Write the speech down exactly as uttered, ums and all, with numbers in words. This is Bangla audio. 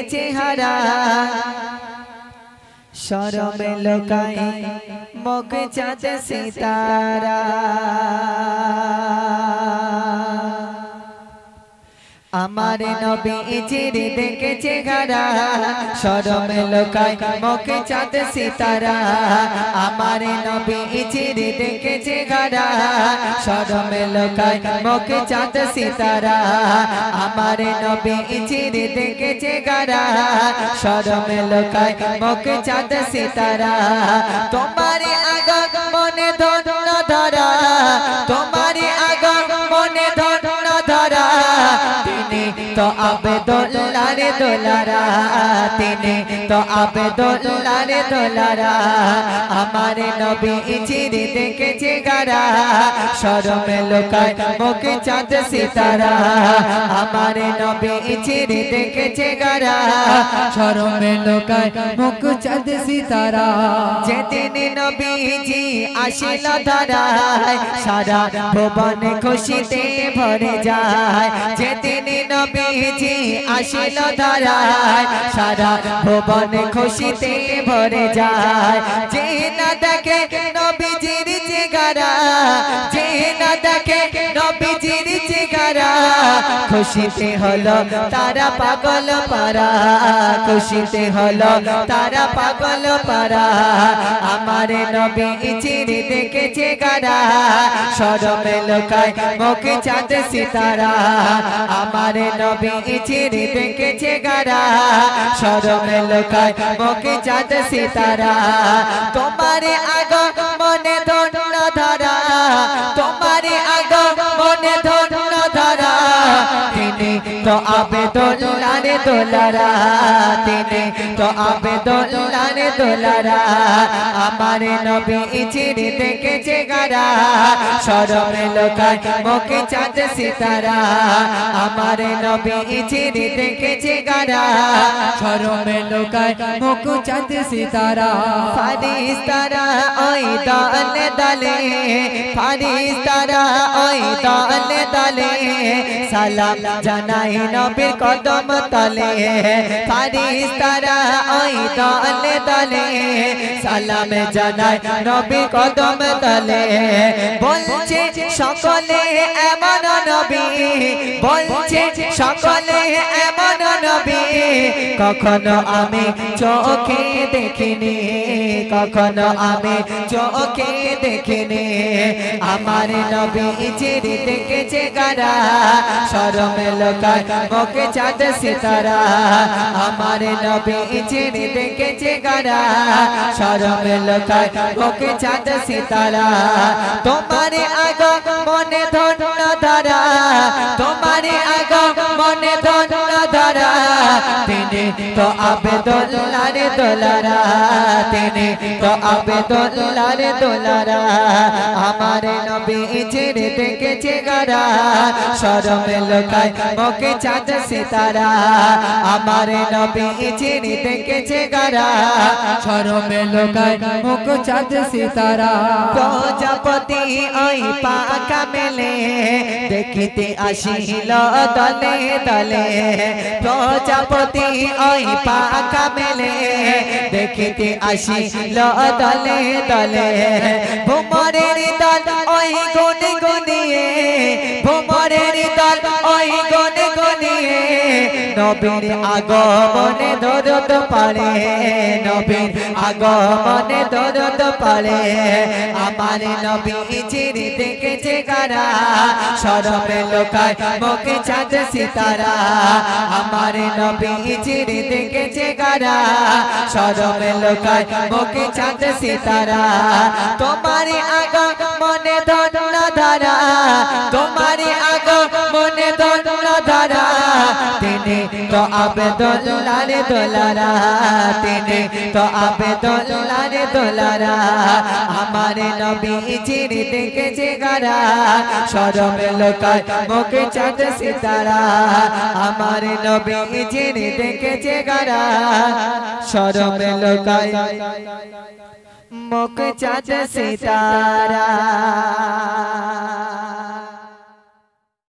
চেহারা শরমে লোকায় মুখ চাঁদ সিতারা আমার নবীজির দেখেছে গারা শরমে লোকায় মুখে চাঁদ সিতারা আমার নবীজির দেখেছে গারা শরমে লোকায় মুখে চাঁদ সিতারা আমার নবীজির দেখেছে গারা শরমে লোকায় মুখে চাঁদ সিতারা তোমার আগমনে ধন্য ধরা তোমার আগমনে ধন্য ধরা तो अब्दुल्लाह रे दुलारा तिने तो अब्दुल्लाह रे दुलारा हमारे नबीजीर देखेছে गारा शरमे लोकाय मुखे चाँद सितारा हमारे नबीजीर देखेছে गारा शरमे लोकाय मुख चाँद सितारा जेदिन नबीजी आशिल धराय सारा भुवन खुशिते भरे যায় जेदिन नबीजी आशिल धराय सारा भुवन खुशिते भरे যায় जे ना देखे नबीजीर চেহারা जे ना देखे नबीजीर চেহারা खुशिते हलो तारा पागल पारा खुशिते हलो तारा पागल पारा हमारे नबीजीर देखेছে गारा शरमे लोकाय मुखे चाँद सितारा हमारे नबीजीर देखेছে गारा शरमे लोकाय मुखे चाँद सितारा तुम्हारे আগমনে ধন্য ধরা तुम्हारे আগমনে ধন্য ধরা तिने तो अब्दुल्लाह रे दुलारा तिने तो अब्दुल्लाह रे दुलारा हमारे नबीजीर देखेছে गारा शरमे लोकाय मुखे चाँद सितारा हमारे नबीजीर देखेছে गारा शरमे लोकाय मुखे चाँद सितारा फारिस्तारा ओई दले दले फारिस्तारा ओई दले दले सालाम জানাই নবীর কদম তলে ফারিস্তারা ওই দলে দলে সালাম জানাই নবীর কদম তলে বলছে সকলে এমন নবী বলছে সকলে এমন নবী কখনো আমি চোখে দেখিনি কখনো আমি চোখে দেখিনি আমার নবীজির দেখেছে গারা शरमे लोकाय मुखे चाँद सितारा हमारे नबीजीर देखेছে गारा शरमे लोकाय मुखे चाँद सितारा तुम्हारे আগমনে ধন্য ধরা तुम्हारे আগমনে ধন্য ধরা तिने तो अब्दुल्लाह रे दुलारा तिने तो अब्दुल्लाह रे दुलारा हमारे नबीजीर देखेছে गारा शरमे लोकाय मुखे चाँद सितारा हमारे नबीजीर देखेছে गारा शरमे लोकाय मुखे चाँद सितारा प्रजापति ओई पाखा मेले देखते आशिल दले दले प्रजापति ओई पाखा मेले देखते आशिल दले दले भुमरेर दल ओई गुने गुनिए भुमरेर दल ओई गुने गुनिए नबीर আগমনে দরদ পারে নবীর আগমনে দরদ পারে আমার নবীজির দেখেছে গারা শরমে লোকায় মুখে চাঁদ সিতারা আমার নবীজির দেখেছে গারা শরমে লোকায় মুখে চাঁদ সিতারা তোমার আগমনে ধন্য ধরা তোমার আগমনে ধন্য ধরা तिने तो अब्दुल्लाह रे दुलारा तिने तो अब्दुल्लाह रे दुलारा हमारे नबीजीर देखेছে गारा शरमे लोकाय मुखे चाँद सितारा हमारे नबीजीर देखेছে गारा शरमे लोकाय मुखे चाँद सितारा।